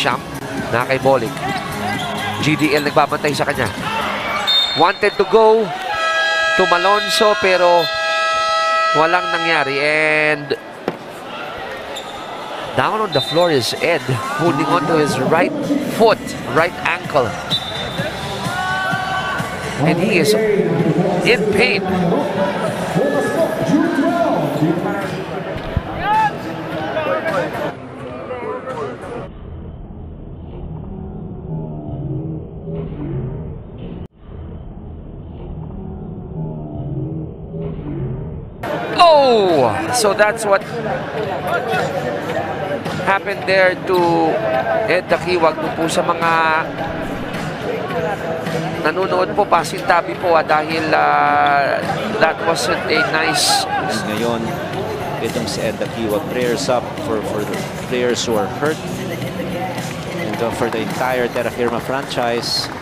Gresham. Na kay Bolik. GDL nagbabantay sa kanya. Wanted to go to Malonzo pero walang nangyari. And down on the floor is Ed, holding on to his right foot, right ankle. And he is in pain. Oh, so that's what happened there to ED DAQUIOAG. Po sa mga nanonood po, pasintabi po dahil that wasn't a nice. Ngayon, itong si ED DAQUIOAG, prayers up for the players who are hurt and for the entire Terra Firma franchise.